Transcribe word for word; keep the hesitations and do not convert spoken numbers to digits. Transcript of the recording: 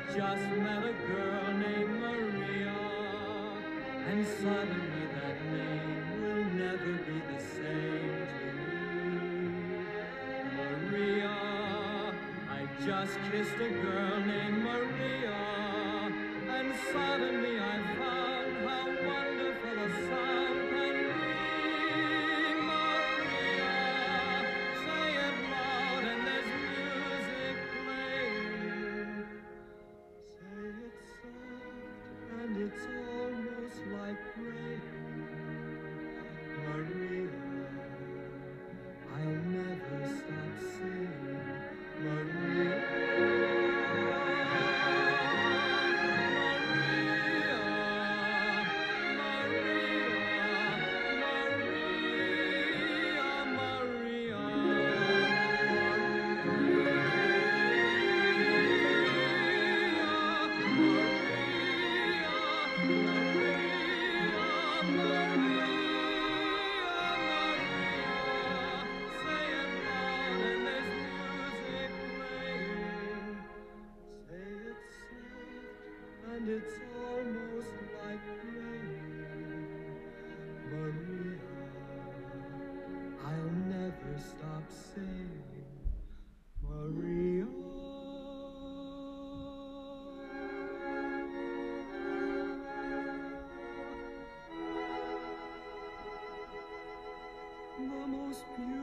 just met a girl named Maria, and suddenly that name will never be the same to me. Maria, I just kissed a girl named Maria, and suddenly I found how wonderful a sound can be. Maria, say it loud and there's music playing. Say it soft and it's almost like rain. Maria, I'll never stop singing. Maria. It's almost like rain. Maria, I'll never stop saying Maria. The most beautiful